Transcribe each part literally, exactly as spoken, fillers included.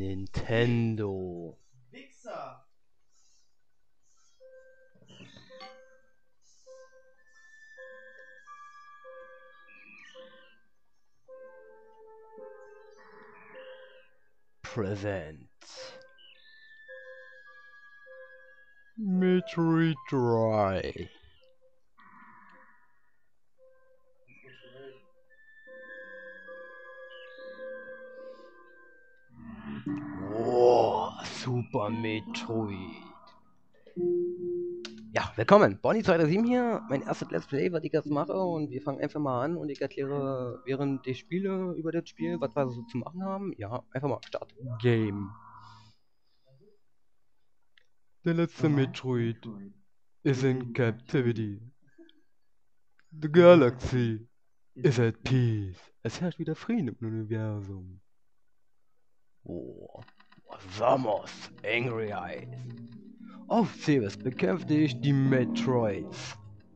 Nintendo. Wichser! Present Metroid Dry. Oh, Super Metroid. Ja, willkommen. Bonnie zweihundertsieben hier. Mein erstes Let's Play, was ich jetzt mache. Und wir fangen einfach mal an und ich erkläre während ich spiele über das Spiel, was wir so zu machen haben. Ja, einfach mal Start. Game. Der letzte Metroid is in captivity. The galaxy is at peace. Es herrscht wieder Frieden im Universum. Oh, Samus, Angry Eyes. Auf Ceres bekämpfte ich die Metroids.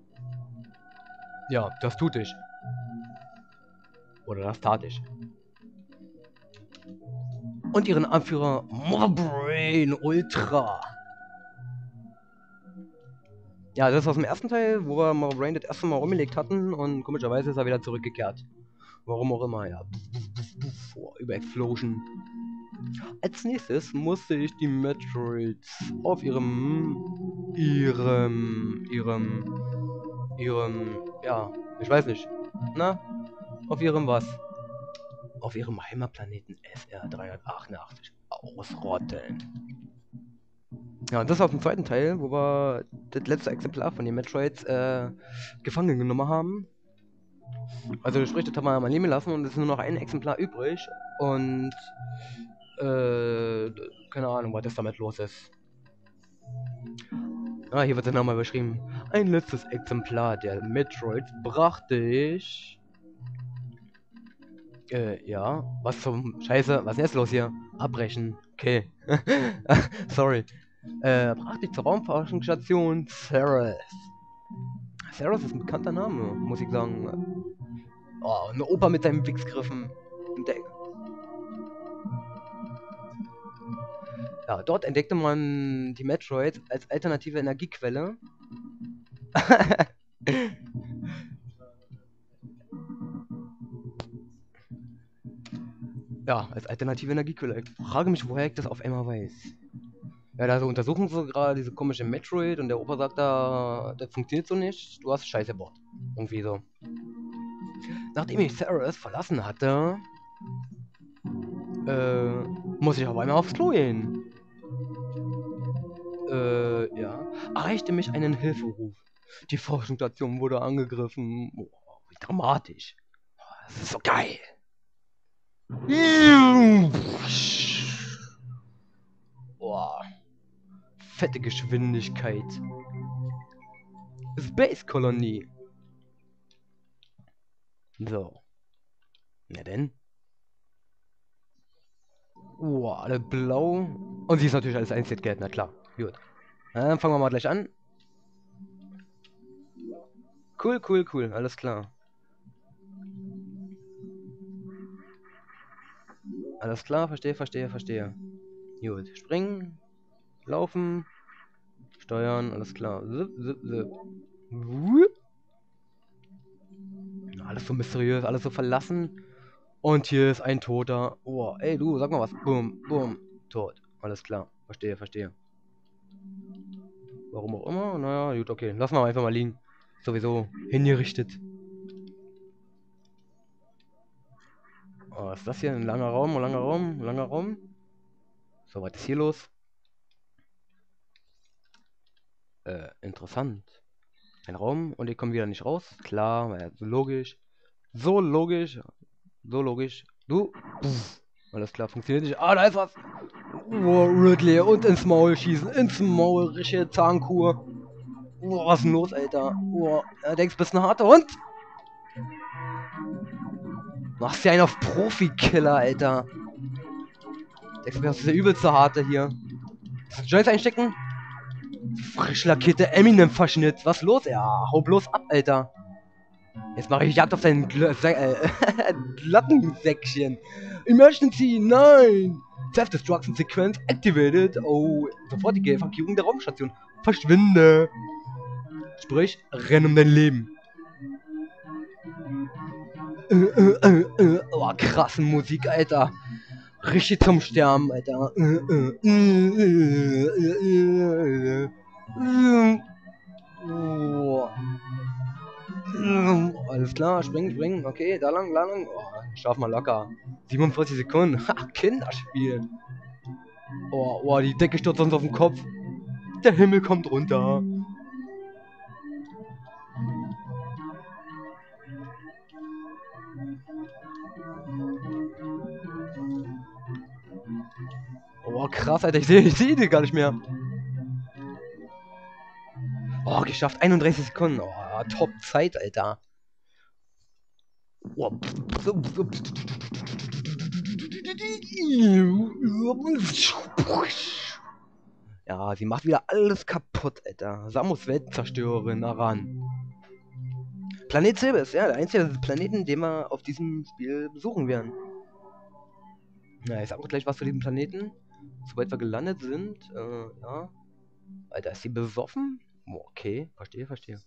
Ja, das tut ich. Oder das tat ich. Und ihren Anführer Motherbrain Ultra. Ja, das ist aus dem ersten Teil, wo wir Motherbrain das erste Mal rumgelegt hatten und komischerweise ist er wieder zurückgekehrt. Warum auch immer, ja. Oh, über Explosion. Als nächstes musste ich die Metroids auf ihrem, ihrem, ihrem, ihrem, ja, ich weiß nicht, na, auf ihrem was? Auf ihrem Heimatplaneten S R dreihundertachtundachtzig ausrotten. Ja, und das auf dem zweiten Teil, wo wir das letzte Exemplar von den Metroids äh, gefangen genommen haben. Also sprich, das haben wir mal leben lassen und es ist nur noch ein Exemplar übrig und äh, keine Ahnung, was das damit los ist. Ah, hier wird es nochmal beschrieben. Ein letztes Exemplar der Metroids brachte ich. Äh, ja. Was zum Scheiße? Was ist denn jetzt los hier? Abbrechen. Okay. Sorry. Äh, brachte ich zur Raumforschungsstation Ceres. Ceres ist ein bekannter Name, muss ich sagen. Oh, eine Oper mit seinen Wichsgriffen. Ja, dort entdeckte man die Metroids als alternative Energiequelle. Ja, als alternative Energiequelle. Ich frage mich, woher ich das auf einmal weiß. Ja, da so untersuchen sie gerade diese komische Metroid und der Opa sagt da, das funktioniert so nicht, du hast Scheiße gebaut. Irgendwie so. Nachdem ich Ceres verlassen hatte, äh, muss ich auf einmal aufs Klo gehen. Äh, ja. Erreichte mich einen Hilferuf. Die Forschungsstation wurde angegriffen. Oh, wie dramatisch. Das ist so geil. Boah. Fette Geschwindigkeit. Space Kolonie. So. Na denn. Boah, alle blau. Und sie ist natürlich alles Einzelgeld, na klar. Gut. Dann fangen wir mal gleich an. Cool, cool, cool. Alles klar. Alles klar, verstehe, verstehe, verstehe. Gut. Springen. Laufen. Steuern. Alles klar. Zip, zip, zip. Alles so mysteriös, alles so verlassen. Und hier ist ein Toter. Oh, ey du, sag mal was. Boom, boom. Tot. Alles klar. Verstehe, verstehe. Warum auch immer? Naja, gut, okay. Lassen wir einfach mal liegen. Sowieso hingerichtet. Oh, was ist das hier? Ein langer Raum, ein langer Raum, ein langer Raum. So, was ist hier los? Äh, interessant. Ein Raum und ich komme wieder nicht raus. Klar, ja, so logisch. So logisch. So logisch. Du. Pff. Alles klar, funktioniert nicht. Ah, da ist was. Oh, Ridley. Und ins Maul schießen. Ins Maul. Richtige Zahnkur. Oh, was ist denn los, Alter? Oh, ja, denkst, bist ein harter Hund? Machst ja einen auf Profi-Killer, Alter. Denkst du, das ist der übelste Harte hier. Joints einstecken? Frisch lackierte Eminem-Verschnitt. Was los? Ja, hau bloß ab, Alter. Jetzt mache ich Jagd auf dein Gl äh, Glattensäckchen. Emergency, nein! Self-Destruction Sequence activated. Oh, sofortige Evakuierung der Raumstation. Verschwinde. Sprich, renn um dein Leben. Äh, äh, äh, äh. Oh, krasse Musik, Alter. Richtig zum Sterben, Alter. Äh, äh, äh, äh, äh, äh. Oh. Alles klar, springen, springen. Okay, da lang, da lang. Oh, schaff mal locker. siebenundvierzig Sekunden. Ha, Kinderspiel. Oh, oh, die Decke stürzt uns auf den Kopf. Der Himmel kommt runter. Oh, krass, Alter. Ich sehe ich seh die gar nicht mehr. Oh, geschafft. einunddreißig Sekunden. Oh, Top-Zeit, Alter. Oh. Ja, sie macht wieder alles kaputt, Alter. Samus Weltzerstörerin, Aran. Planet Silbes, ja, der einzige Planeten, den wir auf diesem Spiel besuchen werden. Na, ich sag auch gleich was zu diesem Planeten. Sobald wir gelandet sind, äh, ja. Alter, ist sie besoffen? Oh, okay, verstehe, verstehe.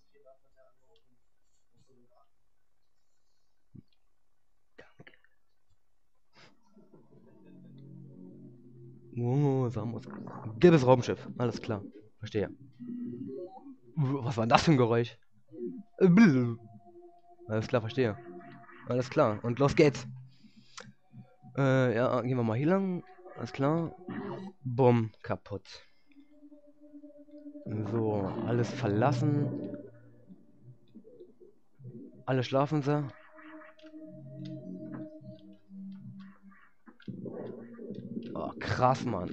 Oh, Samus. Gelbes Raumschiff, alles klar. Verstehe. Was war denn das für ein Geräusch? Alles klar, verstehe. Alles klar, und los geht's. Äh, ja, gehen wir mal hier lang. Alles klar. Bumm, kaputt. So, alles verlassen. Alle schlafen sie. Oh, krass, Mann.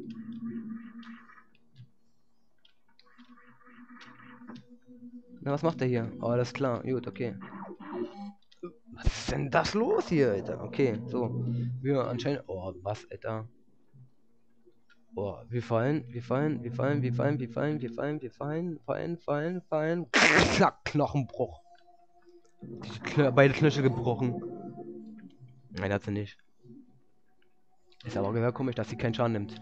Na, was macht der hier? Oh, alles klar. Gut, okay. Was ist denn das los hier, Alter? Okay, so. Wir anscheinend... Oh, was, Alter? Oh, wir fallen, wir fallen, wir fallen, wir fallen, wir fallen, wir fallen, wir fallen, fallen, fallen, fallen. Klack, Knochenbruch. Kn beide Knöchel gebrochen. Nein, hat sie nicht. Ist aber gehört komisch, dass sie keinen Schaden nimmt.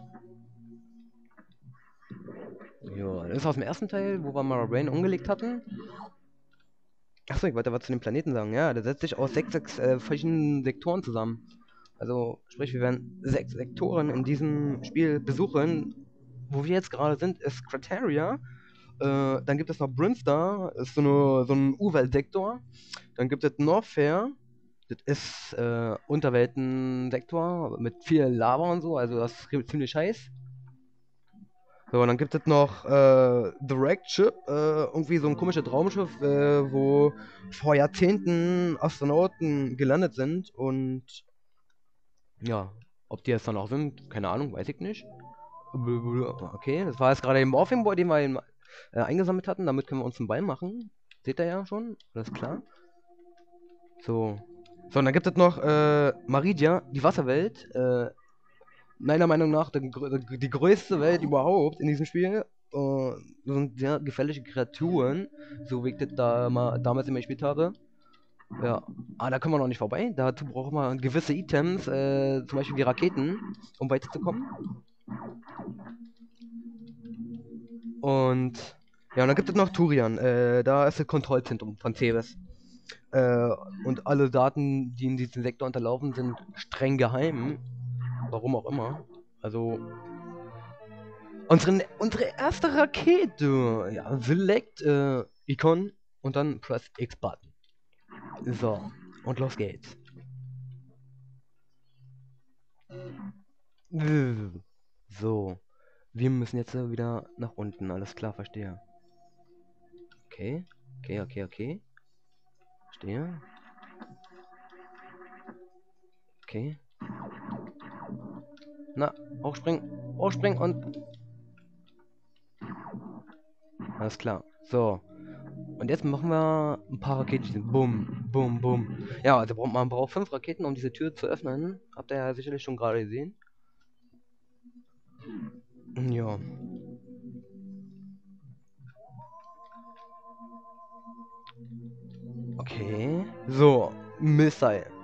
Jo, das ist aus dem ersten Teil, wo wir Mara Brain umgelegt hatten. Achso, ich wollte was zu den Planeten sagen. Ja, der setzt sich aus sechs, sechs äh, verschiedenen Sektoren zusammen. Also, sprich, wir werden sechs Sektoren in diesem Spiel besuchen. Wo wir jetzt gerade sind, ist Crateria. Äh, dann gibt es noch Brinstar, ist so, eine, so ein Urweltsektor. Dann gibt es Norfair. Das ist äh, Unterweltensektor mit viel Lava und so, also das ist ziemlich heiß. So, und dann gibt es noch äh, The Wrecked Ship, äh, irgendwie so ein komisches Raumschiff, äh, wo vor Jahrzehnten Astronauten gelandet sind und ja, ob die jetzt dann auch sind, keine Ahnung, weiß ich nicht. Okay, das war jetzt gerade der Morphing Boy, den wir in, äh, eingesammelt hatten, damit können wir uns einen Ball machen. Seht ihr ja schon, alles klar. So. So, und dann gibt es noch äh, Maridia, die Wasserwelt. Äh, meiner Meinung nach die, die größte Welt überhaupt in diesem Spiel. Uh, das sind sehr gefährliche Kreaturen, so wie ich das da mal, damals immer gespielt habe. Ja, aber da können wir noch nicht vorbei. Dazu brauchen wir gewisse Items, äh, zum Beispiel die Raketen, um weiterzukommen. Und ja, und dann gibt es noch Turian. Äh, da ist das Kontrollzentrum von Ceres. Äh, und alle Daten, die in diesem Sektor unterlaufen, sind streng geheim. Warum auch immer. Also unsere, unsere erste Rakete. Ja, select äh, Icon und dann press X-Button. So, und los geht's. So, wir müssen jetzt wieder nach unten. Alles klar, verstehe. Okay, okay, okay, okay. Verstehe. Okay. Na, hochspringen, hochspringen und... Alles klar. So. Und jetzt machen wir ein paar Raketen. Bum, bum, bum. Ja, also man braucht fünf Raketen, um diese Tür zu öffnen. Habt ihr ja sicherlich schon gerade gesehen. Ja. Okay. So, Missile.